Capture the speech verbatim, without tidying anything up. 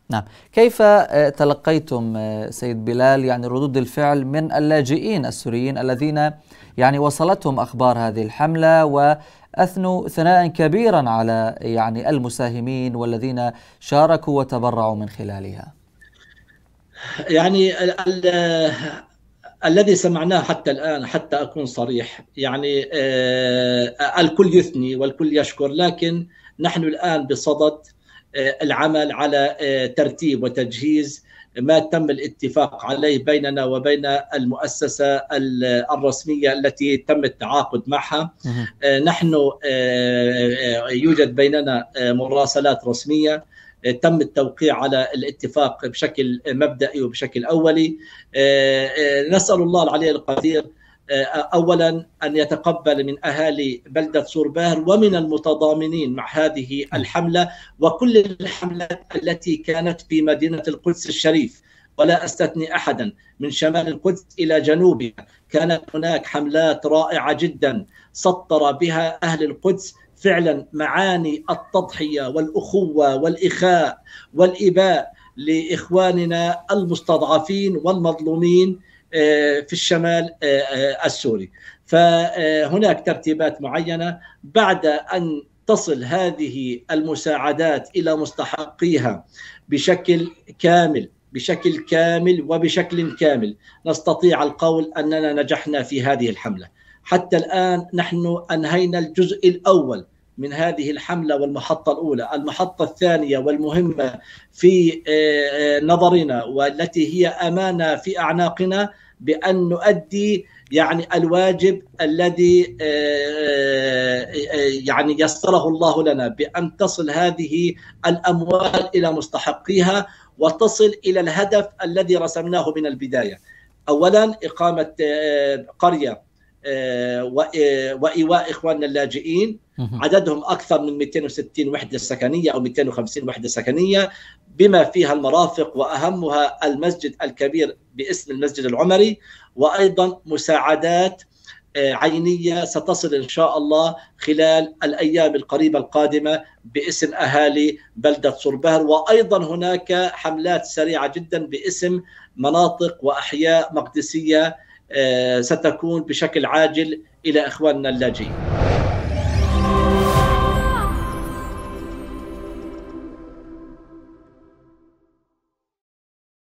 نعم، كيف آه، تلقيتم آه، سيد بلال يعني ردود الفعل من اللاجئين السوريين الذين يعني وصلتهم أخبار هذه الحملة وأثنوا ثناء كبيرا على يعني المساهمين والذين شاركوا وتبرعوا من خلالها؟ يعني ال ال الذي سمعناه حتى الآن، حتى أكون صريح، يعني آه، الكل يثني والكل يشكر، لكن نحن الآن بصدد آه، العمل على آه، ترتيب وتجهيز ما تم الاتفاق عليه بيننا وبين المؤسسة الرسمية التي تم التعاقد معها. مهم. آه، نحن آه، آه، يوجد بيننا آه، مراسلات رسمية، تم التوقيع على الاتفاق بشكل مبدئي وبشكل أولي. نسأل الله العلي القدير أولا أن يتقبل من أهالي بلدة صور باهر ومن المتضامنين مع هذه الحملة وكل الحملات التي كانت في مدينة القدس الشريف، ولا أستثني أحدا، من شمال القدس إلى جنوبها. كانت هناك حملات رائعة جدا سطر بها أهل القدس فعلا معاني التضحية والأخوة والإخاء والإباء لإخواننا المستضعفين والمظلومين في الشمال السوري. فهناك ترتيبات معينة بعد أن تصل هذه المساعدات إلى مستحقيها بشكل كامل بشكل كامل وبشكل كامل، نستطيع القول أننا نجحنا في هذه الحملة. حتى الآن نحن أنهينا الجزء الأول من هذه الحملة والمحطة الأولى. المحطة الثانية والمهمة في نظرنا والتي هي أمانة في أعناقنا بأن نؤدي يعني الواجب الذي يعني يسره الله لنا، بأن تصل هذه الأموال إلى مستحقيها وتصل إلى الهدف الذي رسمناه من البداية. أولا إقامة قرية وإيواء إخواننا اللاجئين، عددهم أكثر من مئتين وستين وحدة سكنية أو مئتين وخمسين وحدة سكنية، بما فيها المرافق وأهمها المسجد الكبير باسم المسجد العمري، وأيضا مساعدات عينية ستصل إن شاء الله خلال الأيام القريبة القادمة باسم أهالي بلدة صور باهر. وأيضا هناك حملات سريعة جدا باسم مناطق وأحياء مقدسية ستكون بشكل عاجل إلى إخواننا اللاجئين.